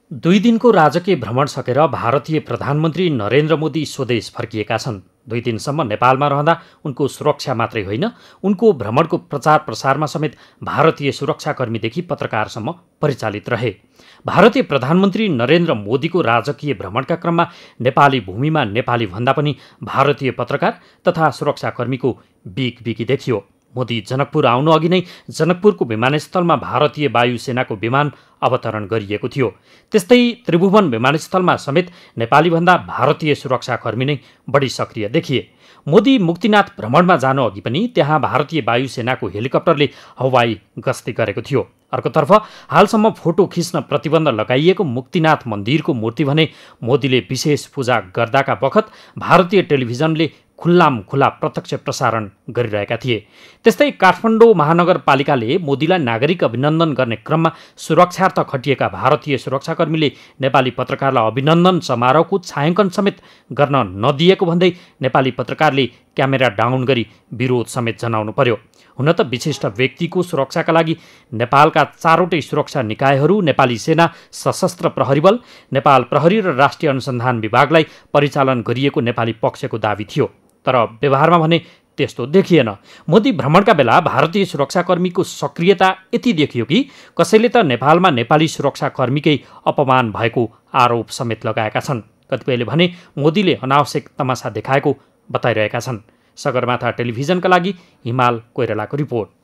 दुई दिनको राजकीय भ्रमण सकेर भारतीय प्रधानमन्त्री नरेन्द्र मोदी स्वदेश फर्किएका छन्। 2 दिनसम्म नेपालमा रहँदा उनको सुरक्षा मात्रै होइन, उनको भ्रमणको प्रचार प्रसारमा समेत भारतीय सुरक्षाकर्मीदेखि पत्रकारसम्म परिचालित रहे। भारतीय प्रधानमन्त्री नरेन्द्र मोदीको राजकीय भ्रमणका क्रममा नेपाली भूमिमा नेपाली भन्दा पनि भारतीय पत्रकार तथा सुरक्षाकर्मीको बिगबिगी देखियो। मोदी जनकपुर आउनु अघि नै जनकपुरको विमानस्थलमा भारतीय वायुसेनाको विमान अवतरण गरिएको थियो। त्यस्तै त्रिभुवन विमानस्थलमा समेत नेपालीभन्दा भारतीय सुरक्षाकर्मी नै बढी सक्रिय देखिए। मोदी मुक्तिनाथ भ्रमणमा जानु अघि पनि त्यहाँ भारतीय वायुसेनाको हेलिकप्टरले हवाई गस्ती गरेको थियो। अर्कोतर्फ हालसम्म फोटो खिच्न प्रतिबन्ध लगाइएको मुक्तिनाथ मन्दिरको मूर्ति भने मोदीले विशेष पूजा गर्दाका बखत भारतीय टेलिभिजनले खुल्ला प्रत्यक्ष प्रसारण गरिरहेका थिए। त्यस्तै काठमाडौँ महानगरपालिकाले मोदीलाई नागरिक अभिनन्दन गर्ने क्रममा सुरक्षार्थ खटिएका भारतीय सुरक्षाकर्मीले नेपाली पत्रकारलाई अभिनन्दन समारोहको छायाङ्कन समेत गर्न नदिएको भन्दै नेपाली पत्रकारले क्यामेरा डाउन गरी विरोध समेत जनाउनु पर्यो। हुन त विशिष्ट व्यक्तिको सुरक्षाका लागि नेपालका 4वटै सुरक्षा निकायहरू, नेपाली सेना, सशस्त्र प्रहरी बल, नेपाल प्रहरी र राष्ट्रिय अनुसन्धान विभागलाई परिचालन गरिएको नेपाली पक्षको दाबी थियो। तर व्यवहारमा भने त्यस्तो देखिएन। मोदी भ्रमणका बेला भारतीय सुरक्षाकर्मीको सक्रियता यति देखियो कि कसैले त नेपालमा नेपाली सुरक्षाकर्मीकै अपमान भएको आरोप समेत लगाएका छन्। कतिपयले भने मोदीले अनावश्यक तमासा देखाएको बताइरहेका छन्। सगरमाथा टेलिभिजनका लागि हिमाल कोइरालाको रिपोर्ट।